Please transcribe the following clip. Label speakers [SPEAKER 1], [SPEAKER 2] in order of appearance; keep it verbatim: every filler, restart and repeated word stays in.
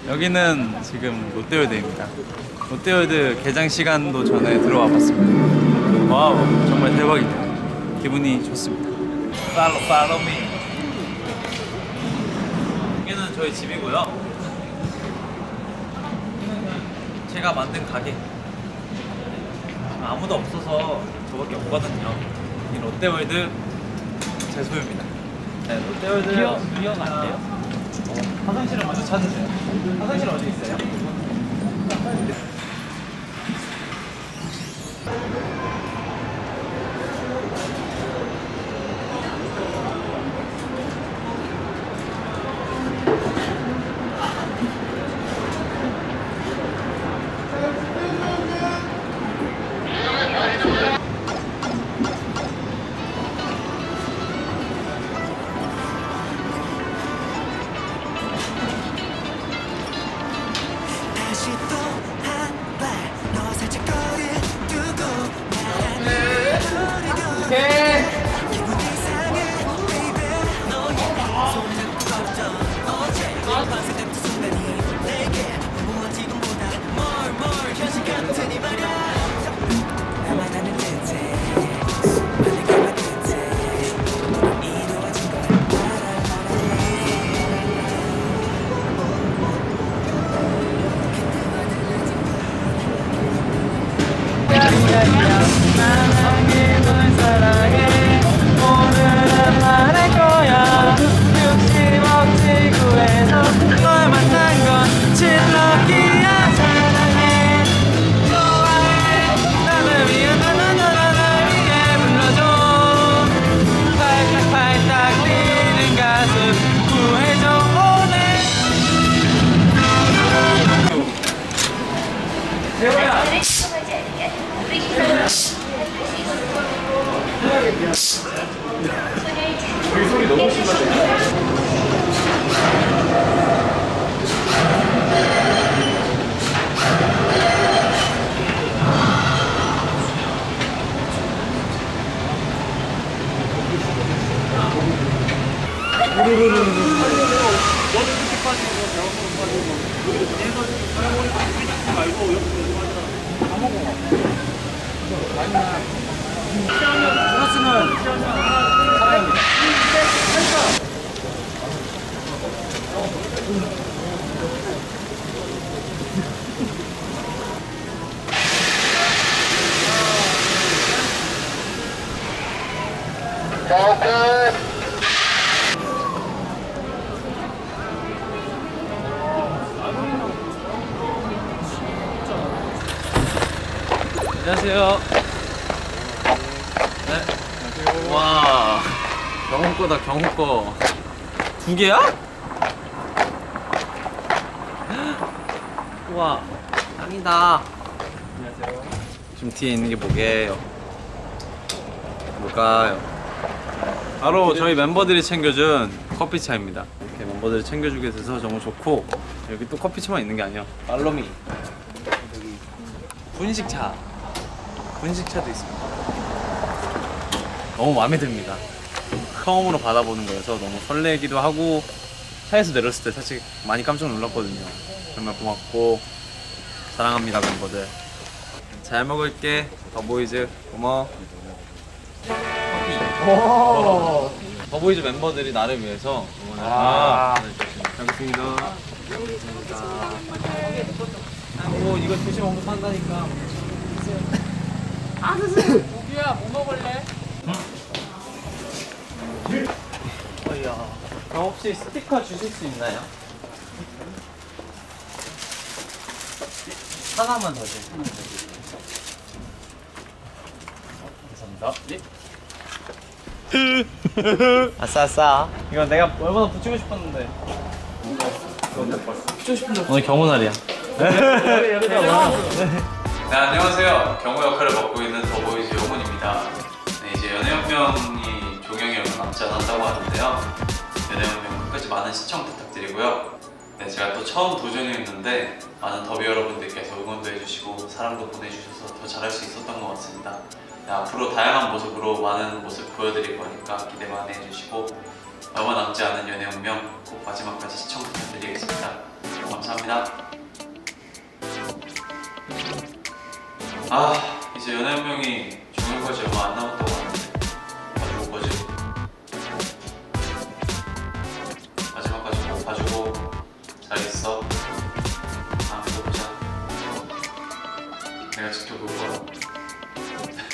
[SPEAKER 1] 여기는 지금 롯데월드입니다. 롯데월드 개장 시간도 전에 들어와 봤습니다. 와우, 정말 대박이다. 기분이 좋습니다. Follow, follow me. 여기는 저희 집이고요. 제가 만든 가게. 아무도 없어서 저밖에 없거든요. 이 롯데월드 제 소유입니다. 네, 롯데월드 기억, 기억 안 돼요? 어, 화장실을 먼저 찾으세요. 화장실 어디 있어요?
[SPEAKER 2] 여기 소리 너무 심한데?
[SPEAKER 1] 안녕하세요. 네. 안녕하세요. 와, 경호 거다, 경호 거. 두 개야? 우와, 짱이다. 안녕하세요. 지금 뒤에 있는 게 뭐게요? 뭘까요? 바로 저희 멤버들이 챙겨준 커피차입니다. 이렇게 멤버들이 챙겨주게 돼서 정말 좋고, 여기 또 커피차만 있는 게 아니야. 팔로미. 여기 분식차. 분식차도 있습니다. 너무 마음에 듭니다. 처음으로 받아보는 거여서 너무 설레기도 하고, 차에서 내렸을 때 사실 많이 깜짝 놀랐거든요. 정말 고맙고 사랑합니다 멤버들. 잘 먹을게. 더보이즈 고마워. 커피. 더보이즈 멤버들이 나를 위해서 응원을 아 잘 먹습니다. 감사합니다. 뭐 이거 드시면 엄청 산다니까. 아, 도규야, 뭐 먹을래? 응? 어이야. 저 혹시 스티커 주실 수 있나요? 하나만 더 주세요. 감사합니다. 네. 아싸, 아싸. 이거 내가 얼마나 붙이고 싶었는데. 붙이고 싶은데. 오늘 경호날이야. 네, 안녕하세요. 경호 역할을 맡고 있는 더보이즈 용훈입니다. 네, 이제 연애혁명이 종영이 얼마 남지 않았다고 하는데요. 연애혁명 끝까지 많은 시청 부탁드리고요. 네, 제가 또 처음 도전이었는데 많은 더비 여러분들께서 응원도 해주시고 사랑도 보내주셔서 더 잘할 수 있었던 것 같습니다. 네, 앞으로 다양한 모습으로 많은 모습 보여드릴 거니까 기대 많이 해주시고 얼마 남지 않은 연애혁명 꼭 마지막까지 시청 부탁드리겠습니다. 감사합니다. 감사합니다. 아, 이제 연애운명이 종영까지 얼마 안 남았다고 하는데 봐줄 거지? 마지막까지 꼭 봐주고 잘 있어. 다음에 또 보자. 내가 지켜볼 거야.